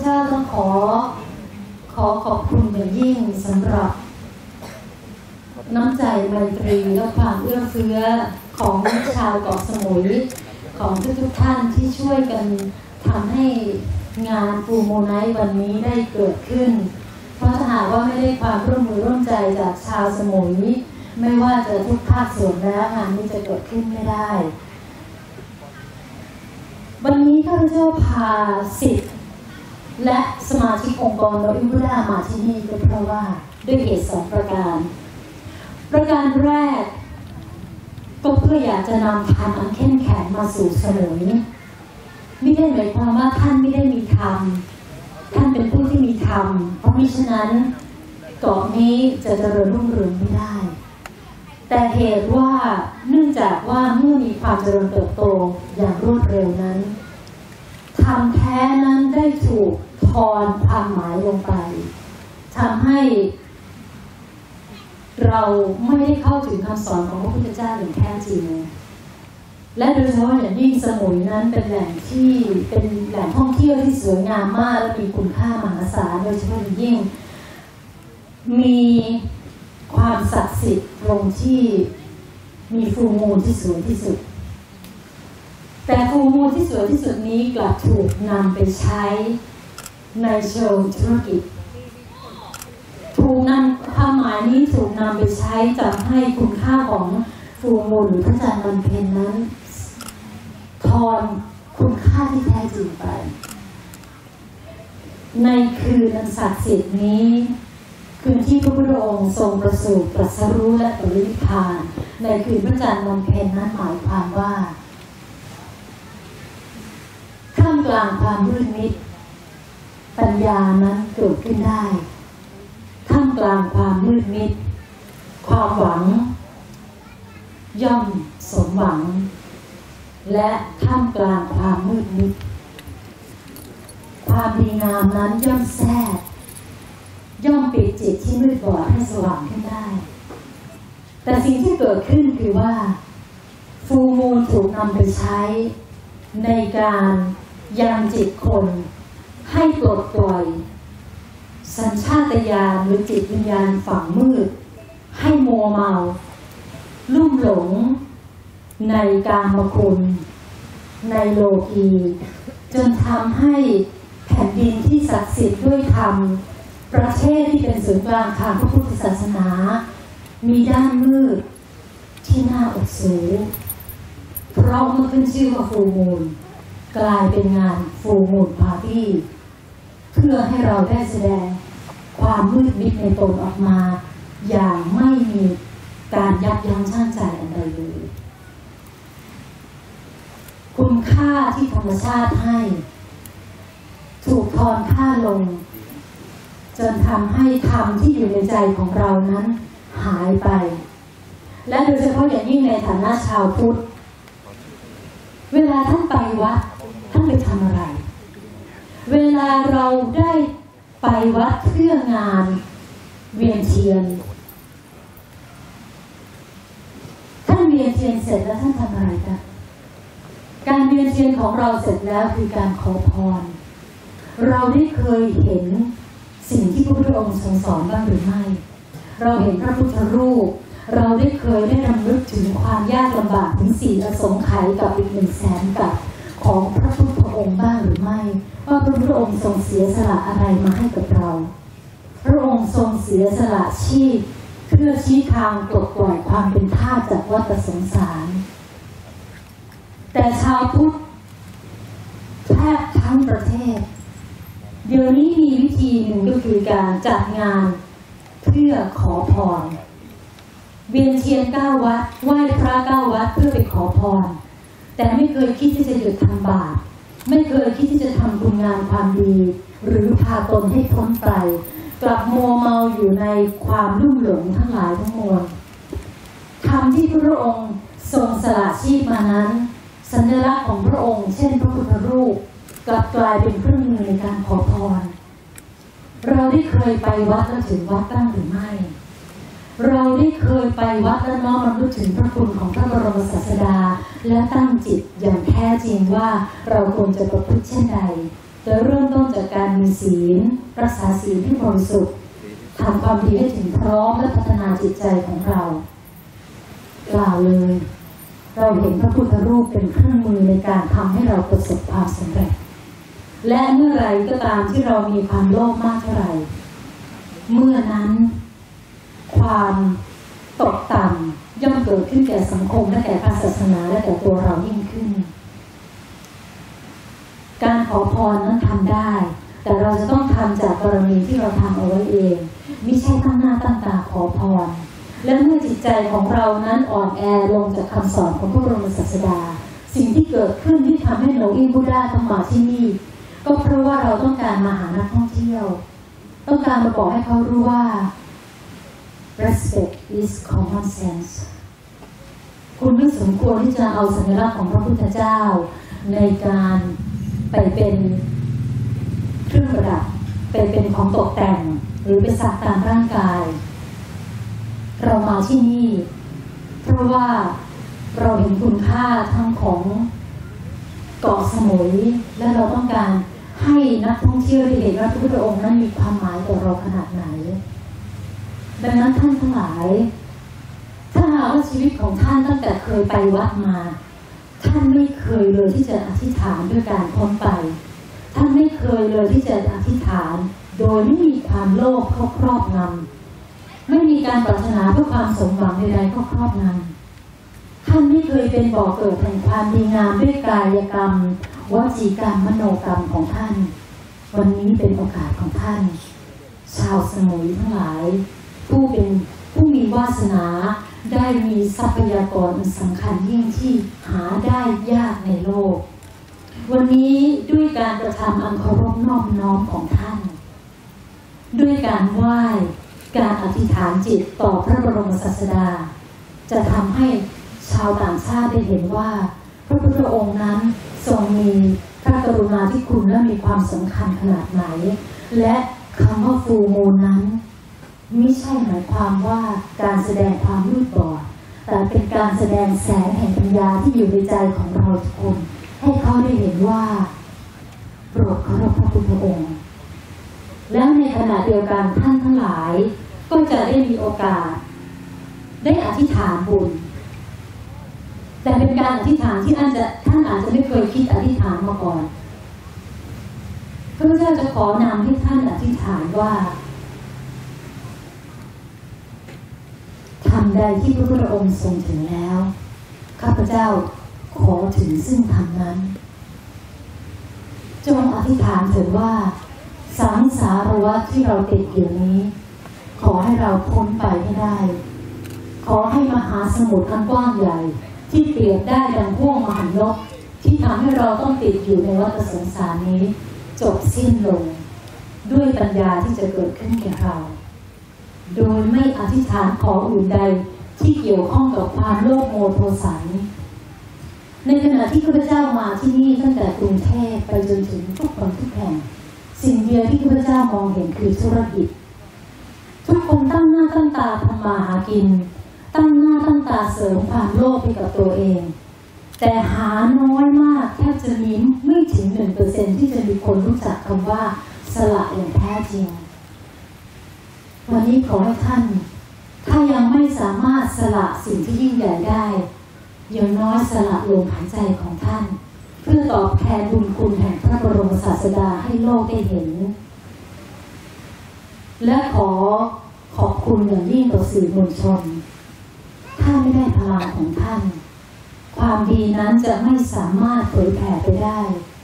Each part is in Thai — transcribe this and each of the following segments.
จ้าต้องขอขอบคุณอย่างยิ่งสำหรับน้ำใจไมตรีและความเอื้อเฟื้อของชาวเกาะสมุยของทุกท่านที่ช่วยกันทำให้งานฟูโมไนท์วันนี้ได้เกิดขึ้นเพราะถ้าหากว่าไม่ได้ความร่วมมือร่วมใจจากชาวสมุยไม่ว่าจะทุกภาคส่วนแล้วงานนี้จะเกิดขึ้นไม่ได้วันนี้ข้าพเจ้าพาศิษย์และสมาชิกองค์กรโลอิมพุดามาที่นี่ก็เพราะว่าด้วยเหตุ2 ประการแรกก็เพื่ออยากจะนำธรรมอันเข้มแข็งมาสู่สมุยไม่ได้หมายความว่าท่านไม่ได้มีธรรมท่านเป็นผู้ที่มีธรรมเพราะมิฉะนั้นเกาะนี้จะเจริญรุ่งเรืองไม่ได้แต่เหตุว่าเนื่องจากว่าเมื่อมีความเจริญเติบโตอย่างรวดเร็วนั้นธรรมแท้นั้นได้ถูกทอนความหมายลงไปทำให้เราไม่ได้เข้าถึงคำสอนของพระพุทธเจ้าอย่างแท้จริงและโดยเฉพาะอย่างยิ่งสมุยนั้นเป็นแหล่งท่องเที่ยวที่สวยงามมากและมีคุณค่ามหาศาลโดยเฉพาะอย่างยิ่งมีความศักดิ์สิทธิ์ตรงที่มีฟูลมูนที่สวยที่สุดแต่ฟูลมูนที่สวยที่สุดนี้กลับถูกนำไปใช้ในเชิงธุรกิจความหมายนี้ถูกนำไปใช้ทำให้คุณค่าของฟูลมูนหรือพระจันทร์วันเพ็ญนั้นทอนคุณค่าที่แท้จริงไปในคืนอันศักดิ์สิทธิ์นี้คืนที่พระพุทธองค์ทรงประสูติตรัสรู้และปรินิพพานในคืนพระจันทร์วันเพ็ญนั้นหมายความว่าท่ามกลางความมืดมิดปัญญานั้นเกิดขึ้นได้ท่ามกลางความมืดมิดความหวังย่อมสมหวังและท่ามกลางความมืดมิดความดีงามนั้นย่อมแทรกย่อมปิดจิตที่มืดบอดให้สว่างขึ้นได้แต่สิ่งที่เกิดขึ้นคือว่าฟูลมูนถูกนำไปใช้ในการยังจิตคนให้ปลดปล่อยสัญชาตญาณหรือจิตวิญญาณฝังมืดให้มัวเมาลุ่มหลงในกามคุณในโลกีจนทำให้แผ่นดินที่ศักดิ์สิทธิ์ด้วยธรรมประเทศที่เป็นศูนย์กลางทางพระพุทธศาสนามีด้านมืดที่น่าอดสูเพราะเมื่อขึ้นชื่อว่าฟูลมูนกลายเป็นงานฟูลมูนปาร์ตี้เพื่อให้เราได้แสดงความมืดมิดในตนออกมาอย่างไม่มีการยับยั้งชั่งใจอันใดเลยคุณค่าที่ธรรมชาติให้ถูกทอนค่าลงจนทำให้ธรรมที่อยู่ในใจของเรานั้นหายไปและโดยเฉพาะอย่างยิ่งในฐานะชาวพุทธเวลาท่านไปวัดท่านไปทำอะไรเวลาเราได้ไปวัดเพื่องานเวียนเทียนท่านเวียนเทียนเสร็จแล้วท่านทำอะไรกันการเวียนเทียนของเราเสร็จแล้วคือการขอพรเราได้เคยเห็นสิ่งที่พระพุทธองค์ทรงสอนบ้างหรือไม่เราเห็นพระพุทธรูปเราได้เคยได้รำลึกถึงความยากลำบากถึง4 อสงไขยกับอีก100,000 กับของพระพุทธองค์บ้างหรือไม่ว่าพระพุทธองค์ทรงเสียสละอะไรมาให้กับเราพระองค์ทรงเสียสละชีพเพื่อชี้ทางปลดปล่อยความเป็นทาสจากวัฏสงสารแต่ชาวพุทธแทบทั้งประเทศเดี๋ยวนี้มีวิธีหนึ่งก็คือการจัดงานเพื่อขอพรเวียนเทียน9 วัดไหว้พระ9 วัดเพื่อไปขอพรแต่ไม่เคยคิดที่จะหยุดทำบาปไม่เคยคิดที่จะทำคุณงามความดีหรือพาตนให้พ้นไปกลับมัวเมาอยู่ในความลุ่มหลงทั้งหลายทั้งมวลธรรมที่พระองค์ทรงสละชีพมานั้นสัญลักษณ์ของพระองค์เช่นพระพุทธรูปกลับกลายเป็นเครื่องมือในการขอพรเราได้เคยไปวัดแล้วถึงวัดบ้างหรือไม่เราได้เคยไปวัดแล้วน้อมรำลึกถึงพระคุณของพระบรมศาสดาและตั้งจิตอย่างแท้จริงว่าเราควรจะประพฤติเช่นใดจะเริ่มต้นจากจากการมีศีลรักษาศีลที่บริสุทธิ์ทำความดีให้ถึงพร้อมและพัฒนาจิตใจของเรากล่าวเลยเราเห็นพระพุทธรูปเป็นเครื่องมือในการทำให้เราประสบความสำเร็จและเมื่อไรก็ตามที่เรามีความโลภมากเท่าไหร่เมื่อนั้นความตกต่ำย่อมเกิดขึ้นแก่สังคมและแก่ศาสนาและแก่ตัวเรายิ่งขึ้นการขอพรนั้นทำได้แต่เราจะต้องทำจากบารมีที่เราทำเอาไว้เองไม่ใช่ตั้งหน้าตั้งตาขอพรและเมื่อจิตใจของเรานั้นอ่อนแอลงจากคำสอนของพระบรมศาสดาสิ่งที่เกิดขึ้นที่ทำให้โนอินบุดาต้องมาที่นี่ก็เพราะว่าเราต้องการมาหานักท่องเที่ยวต้องการมาบอกให้เขารู้ว่า respect is common sense คุณไม่สมควรที่จะเอาสัญลักษณ์ของพระพุทธเจ้าในการไปเป็นเครื่องประดับไปเป็นของตกแต่งหรือไปสักตามร่างกายเรามาที่นี่เพราะว่าเราเห็นคุณค่าทั้งของเกาะสมุยและเราต้องการให้นักท่องเที่ยวได้เห็นว่าพระพุทธองค์นั้นมีความหมายต่อเราขนาดไหนดังนั้นท่านทั้งหลายถ้าหากว่าชีวิตของท่านตั้งแต่เคยไปวัดมาท่านไม่เคยเลยที่จะอธิษฐานด้วยการพ้นไปท่านไม่เคยเลยที่จะอธิษฐานโดยไม่มีความโลภเข้าครอบงำไม่มีการปรารถนาเพื่อความสมหวังใดๆเข้าครอบงำท่านไม่เคยเป็นบ่อเกิดแห่งความดีงามด้วยกายกรรมวจีกรรมมโนกรรมของท่านวันนี้เป็นโอกาสของท่านชาวสมุยทั้งหลายผู้มีวาสนาได้มีทรัพยากรสำคัญยิ่งที่หาได้ยากในโลกวันนี้ด้วยการกระทำอันเคารพนอบน้อมของท่านด้วยการไหว้การอธิษฐานจิตต่อพระบรมศาสดาจะทำให้ชาวต่างชาติได้เห็นว่าพระพุทธองค์นั้นทรงมีพระกรุณาธิคุณและมีความสำคัญขนาดไหนและคำว่าฟูลมูนนั้นไม่ใช่หมายความว่าการแสดงความมืดบอดแต่เป็นการแสดงแสงแห่งปัญญาที่อยู่ในใจของเราทุกคนให้เขาได้เห็นว่าโปรดเคารพพระพุทธองค์แล้วในขณะเดียวกันท่านทั้งหลายก็จะได้มีโอกาสได้อธิษฐานบุญแต่เป็นการอธิษฐานที่ท่านอาจจะไม่เคยคิดอธิษฐานมาก่อนพระพุทธเจ้าจะขอนำให้ท่านอธิษฐานว่าทำใดที่พระพุทธองค์ทรงถึงแล้วข้าพเจ้าขอถึงซึ่งธรรมนั้นจงอธิษฐานเถิดว่าสังสารวัฏที่เราติดอยู่นี้ขอให้เราพ้นไปให้ได้ขอให้มหาสมุทรอันกว้างใหญ่ที่เปรียบได้ดังพ่วงมหันตกที่ทำให้เราต้องติดอยู่ในวัฏสงสารนี้จบสิ้นลงด้วยปัญญาที่จะเกิดขึ้นแก่เราโดยไม่อธิษฐานขออื่นใดที่เกี่ยวข้องกับความโลภโมโทสันในขณะที่ข้าพเจ้ามาที่นี่ตั้งแต่กรุงเทพไปจนถึงทุกคนทุกแห่งสิ่งเดียวที่ข้าพเจ้ามองเห็นคือธุรกิจทุกคนตั้งหน้าตั้งตาทำมาหากินตั้งหน้าตั้งตาเสริมความโลภให้กับตัวเองแต่หาน้อยมากแทบจะมีไม่ถึง 1% ที่จะมีคนรู้จักคำว่าสละอย่างแท้จริงวันนี้ขอให้ท่านถ้ายังไม่สามารถสละสิ่งที่ยิ่งใหญ่ได้อย่างน้อยสละลมหายใจของท่านเพื่อตอบแทนบุญคุณแห่งพระบรมศาสดาให้โลกได้เห็นและขอขอบคุณอย่างยิ่งต่อสื่อมวลชนถ้าไม่ได้พลังของท่านความดีนั้นจะไม่สามารถเผยแผ่ไปได้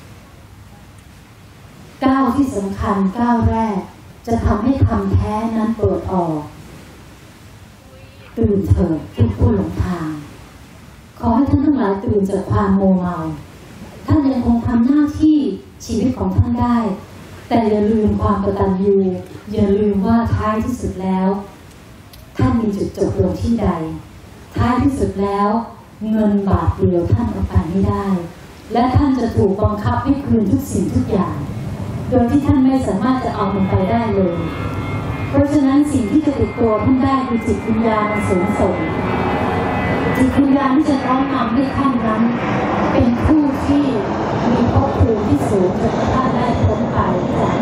ก้าวที่สำคัญก้าวแรกจะทำให้คำแท้นั้นเปิดออกตื่นเถิดทุกผู้หลงทางขอให้ท่านทั้งหลายตื่นจากความโมเมาท่านยังคงทำหน้าที่ชีวิตของท่านได้แต่อย่าลืมความกตัญญูอย่าลืมว่าท้ายที่สุดแล้วท่านมีจุดจบลงที่ใดท้ายที่สุดแล้วเงินบาทเดียวท่านเอาไปไม่ได้และท่านจะถูกบังคับให้คืนทุกสิ่งทุกอย่างโดยที่ท่านไม่สามารถจะเอามันไปได้เลยเพราะฉะนั้นสิ่งที่จะติดตัวท่านได้คือจิตวิญญาณสูงส่งจิตวิญญาณที่จะน้อมนำให้ท่านนั้นเป็นผู้ที่มีภพภูมิที่สูงจนท่านได้พ้นไปจาก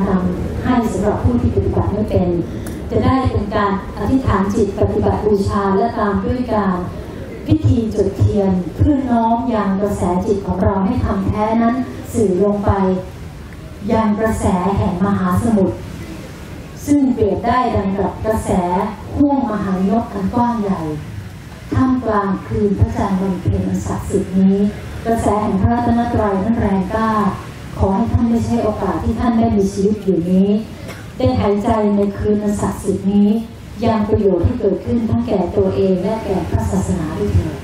ทำให้สำหรับผู้ที่ปฏิบัติไม่เป็นจะได้เป็นการอธิษฐานจิตปฏิบัติบูชาและตามด้วยการพิธีจุดเทียนเพื่อน้อมยังกระแสจิตของเราให้ทำแท้นั้นสื่อลงไปยังกระแสแห่งมหาสมุทรซึ่งเปรียบได้ดังกับกระแสห้วงมหานกอันกว้างใหญ่ท่ามกลางคืนพระจันทร์วันเพ็ญอันศักดิ์สิทธิ์นี้กระแสแห่งพระรัตนตรัยนั้นแรงกล้าขอให้ท่านได้ใช้โอกาสที่ท่านได้มีชีวิตอยู่นี้ได้หายใจในคืนอันศักดิ์สิทธิ์นี้ยังประโยชน์ที่เกิดขึ้นทั้งแก่ตัวเองและแก่พระศาสนาด้วยเถิด